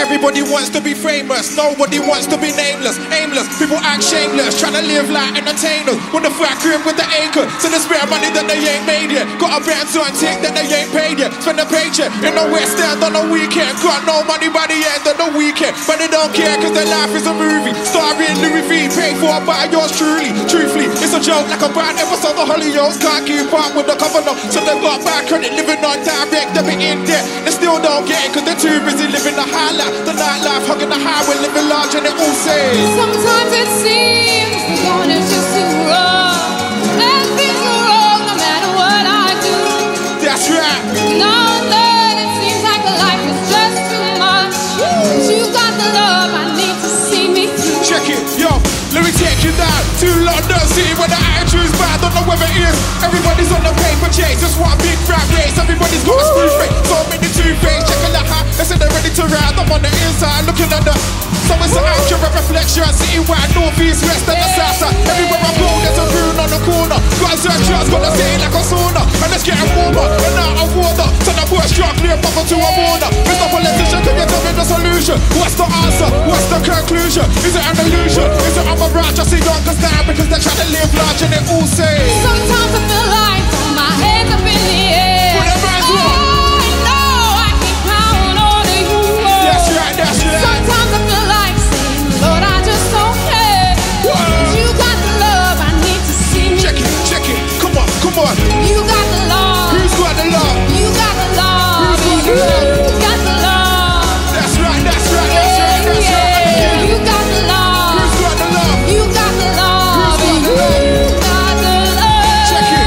Everybody wants to be famous, nobody wants to be nameless. Aimless, people act shameless, trying to live like entertainers. With the fat crib with the acre, so they spare money that they ain't made yet. Got a Benz on tick that they ain't paid yet. Spend a paycheck in the West End on the weekend. Got no money by the end of the weekend, but they don't care cause their life is a movie. Starring Louis V, paid for by yours truly. Truthfully, it's a joke like a bad episode of Hollyoaks. Can't keep up with the governor, so they got bad credit, living on direct debit in debt. They still don't get it cause they're too busy living the high life. The nightlife, hugging the highway, living large and it all says sometimes it seems the going is just too wrong. And things are wrong no matter what I do. That's right. Now and then it seems like the life is just too much. But you got the love I need to see me through. Check it, yo, let me take you down to London City where the attitude's bad, don't know whether it is. Everybody's on the paper chase, just one big fat race. Everybody's got a screw face, so many two-face. Checking the hat, they say they're ready to ride. I'm on the inside, looking at the so it's an accurate reflection. Citywide, north, east, west, and the south side. Everywhere I go, there's a rune on the corner. Got a search just gonna stay like a sauna. And it's getting warmer, and out of water. So the bush drop clear buffer to a border. Mr. Politician, can you tell me the solution? What's the answer? What's the conclusion? Is it an illusion? Is it I'm a rat? Just see youngers down because they're trying to live large and they all say sometimes I feel like throwing my hands up in the air. Put them hands up. I know I can count on you. That's right, that's right. Sometimes I feel like saying, Lord, I just don't care. You got the love I need to see me. Check it, come on, come on. You got the love. Who's got the love? You got the love. Who's got the love? You got the love. That's right, that's right, that's right, that's yeah. right. You got the love. Who's got the love? You got the love. Who's got the love? You got the love. Check it.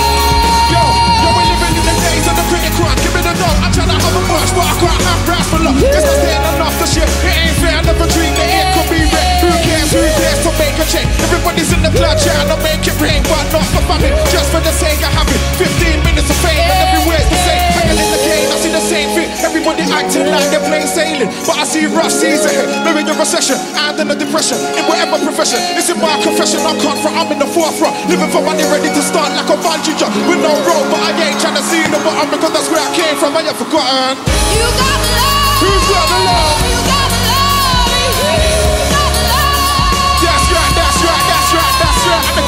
Yo, we're living in the days of the critic crowd. Give me the note, I'm trying to have a much, but I can't have brass for love. It's not saying enough to shit. It ain't fair, never dream that it could be red. Who cares, who dares to make a check? Everybody's in the club trying to make it rain, but not for famine, just for the sake of having 15 minutes of fame, and everywhere's the same. Hanging in the game, I see the same thing. Everybody acting like they're plain sailing, but I see rough seas ahead. They're in a recession, and in a depression, in whatever profession. It's in my confession, I'm confront, I'm in the forefront, living for money, ready to start like a bungee jump. With no road, but I ain't trying to see the bottom because that's where I came from. I ain't forgotten. You got the love. Who's got the love? You got the love. You got the love. That's right, that's right, that's right, that's right.